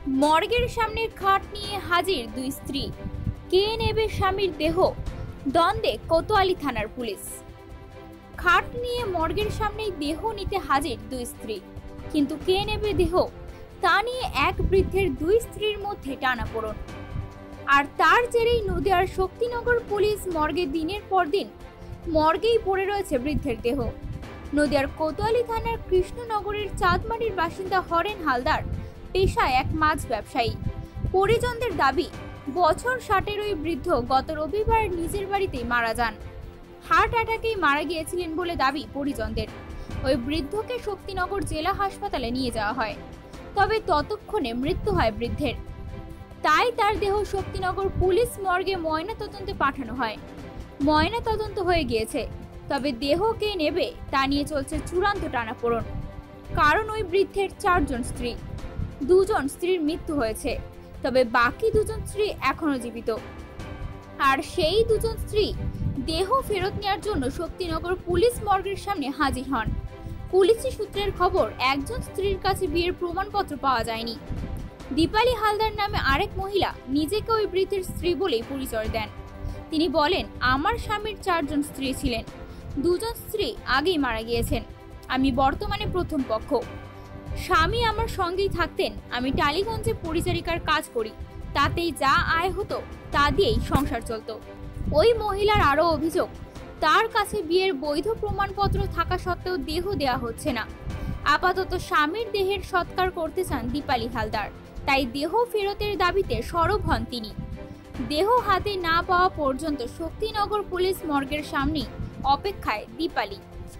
মর্গের সামনে খাট নিয়ে হাজির দুই স্ত্রী। কে নেবে স্বামীর দেহ? দ্বন্দ্বে কোতোয়ালি থানার পুলিশ। খাট নিয়ে মর্গের সামনেই দেহ নিতে হাজির দুই স্ত্রী, কিন্তু কে নেবে দেহ তা নিয়ে এক বৃদ্ধের দুই স্ত্রীর মধ্যে টানাপোড়েন। আর তার জেরেই নদিয়ার শক্তিনগর পুলিশ মর্গে দিনের পর দিন মর্গেই পড়ে রয়েছে বৃদ্ধের দেহ। নদিয়ার কোতোয়ালি থানার কৃষ্ণনগরের চাঁদমারির বাসিন্দা হরেন হালদার পেশায় এক মাছ ব্যবসায়ী। পরিজনদের দাবি, বছর 60-এর ওই বৃদ্ধ গত রবিবার নিজের বাড়িতেই মারা যান। হার্ট অ্যাটাকেই মারা গিয়েছিলেন বলে দাবি পরিজনদের। ওই বৃদ্ধকে শক্তিনগর জেলা হাসপাতালে নিয়ে যাওয়া হয়, তবে ততক্ষণে মৃত্যু হয় বৃদ্ধের। তাই তার দেহ শক্তিনগর পুলিশ মর্গে ময়নাতদন্তে পাঠানো হয়। ময়নাতদন্ত হয়ে গিয়েছে, তবে দেহ কে নেবে তা নিয়ে চলছে চূড়ান্ত টানাপোড়েন। কারণ ওই বৃদ্ধের 4 জন স্ত্রী, 2 জন স্ত্রীর মৃত্যু হয়েছে, তবে বাকি 2 জন স্ত্রী এখনো জীবিত। আর সেই 2 জন স্ত্রী দেহ ফেরত নেওয়ার জন্য শক্তিনগর পুলিশ মর্গের সামনে হাজির হন। পুলিশি সূত্রের খবর, একজন স্ত্রীর কাছে বিয়ের প্রমাণপত্র পাওয়া যায়নি। দীপালি হালদার নামে আরেক মহিলা নিজেকে ওই বৃদ্ধের স্ত্রী বলেই পরিচয় দেন। তিনি বলেন, আমার স্বামীর 4 জন স্ত্রী ছিলেন, 2 জন স্ত্রী আগেই মারা গিয়েছেন। আমি বর্তমানে প্রথম পক্ষ। স্বামী আমার সঙ্গেই থাকতেন। আমি টালিগঞ্জে পরিচারিকার কাজ করি, তাতেই যা আয় হতো তা দিয়েই সংসার চলত। ওই মহিলার আরও অভিযোগ, তার কাছে বিয়ের বৈধ প্রমাণপত্র থাকা সত্ত্বেও দেহ দেয়া হচ্ছে না। আপাতত স্বামীর দেহের সৎকার করতে চান দীপালি হালদার, তাই দেহ ফেরতের দাবিতে সরব হন তিনি। দেহ হাতে না পাওয়া পর্যন্ত শক্তিনগর পুলিশ মর্গের সামনে অপেক্ষায় দীপালি।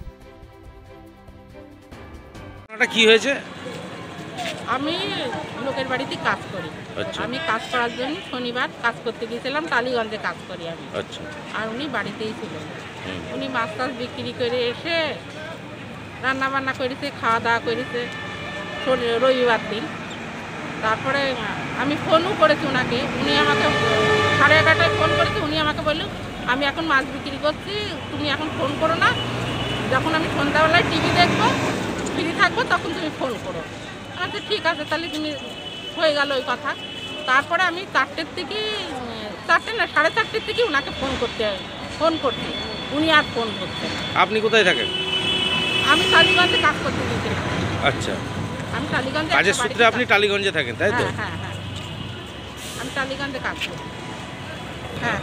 কি হয়েছে? আমি লোকের বাড়িতে কাজ করি। আচ্ছা। আমি কাজ করার জন্য শনিবার কাজ করতে গিয়েছিলাম, টালিগঞ্জে কাজ করি আমি। আচ্ছা। আর উনি বাড়িতেই ছিলেন। উনি মাছ টাছ বিক্রি করে এসে রান্না বান্না করেছে, খাওয়া দাওয়া করেছে রবিবার দিন। তারপরে আমি ফোনও করেছি ওনাকে। উনি আমাকে 11:30টায় ফোন করেছে। উনি আমাকে বলল, আমি এখন মাছ বিক্রি করছি, তুমি এখন ফোন করো না, যখন আমি সন্ধ্যাবেলায় টিভি দেখবো, ফ্রি থাকবো, তখন তুমি ফোন করো। আচ্ছা ঠিক আছে, তাহলে তুমি হয়ে গেল ওই কথা। তারপরে আমি 4টের থেকে 4টে না 4:30 থেকে ওনাকে ফোন করছি। উনি আর ফোন করছেন। আপনি কোথায় থাকেন? আমি টালিগঞ্জে কাজ করতে গিয়েছিলাম। আচ্ছা। আমি টালিগঞ্জে কাজের সূত্রে আপনি টালিগঞ্জে থাকেন, তাই তো? হ্যাঁ, আমি টালিগঞ্জে কাজ করি। হ্যাঁ।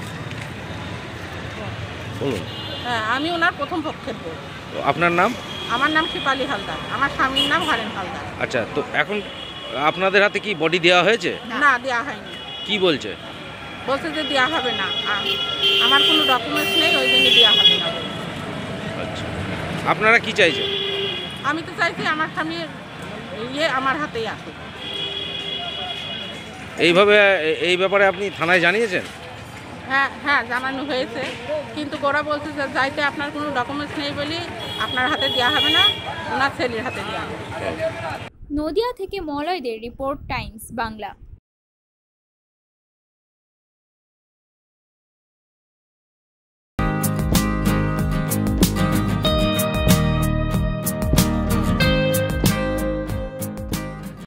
বলুন। হ্যাঁ, আমি ওনার প্রথম পক্ষের বউ। আপনার নাম? আমার নাম দীপালি হালদার, আমার স্বামীর নাম হরেন হালদার। আচ্ছা, তো এখন আপনাদের হাতে কি বডি দেওয়া হয়েছে? না, দেওয়া হয়নি। কি বলছে? বলছে যে দেওয়া হবে না, আমার কোনো ডকুমেন্টস নেই, ওই জন্য দেওয়া হবে না। আচ্ছা, আপনারা কি চাইছেন? আমি তো চাইছি আমার স্বামীর আমার হাতেই আসুক। এই ব্যাপারে আপনি থানায় জানিয়েছেন? হ্যাঁ, জানানো হয়েছে, কিন্তু ওরা বলছে যে যাইতে আপনার কোনো ডকুমেন্টস নেই বলে আপনার হাতে দেওয়া হবে না, ওনার ছেলের হাতে দেওয়া হবে। নদিয়া থেকে মলয়দের রিপোর্ট, টাইমস বাংলা।